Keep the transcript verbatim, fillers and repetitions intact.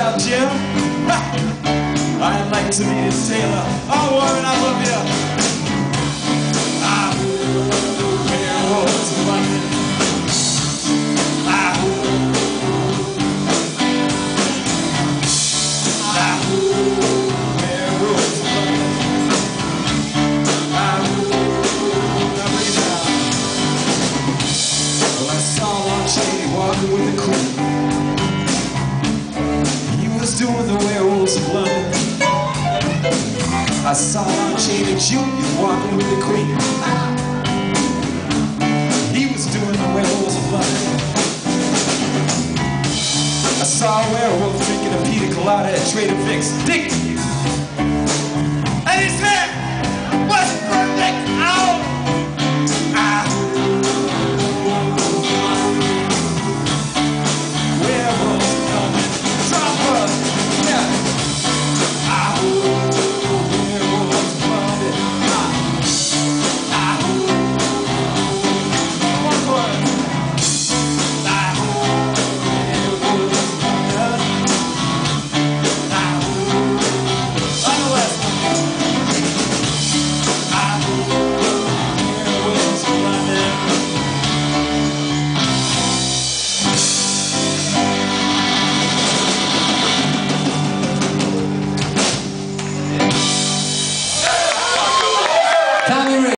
out, Jim. I'd like to be a sailor. Oh, Warren, I love you. Ah, werewolves of London. Ah, ah, werewolves of London. Ah, now bring it down. Well, I saw Lon Chaney walking with the Queen. He was doing the werewolves of London. I saw Lon Chaney Junior walking with the Queen. He was doing the werewolves of London. I saw a werewolf drinking a pina colada at Trader Vic's. Dick!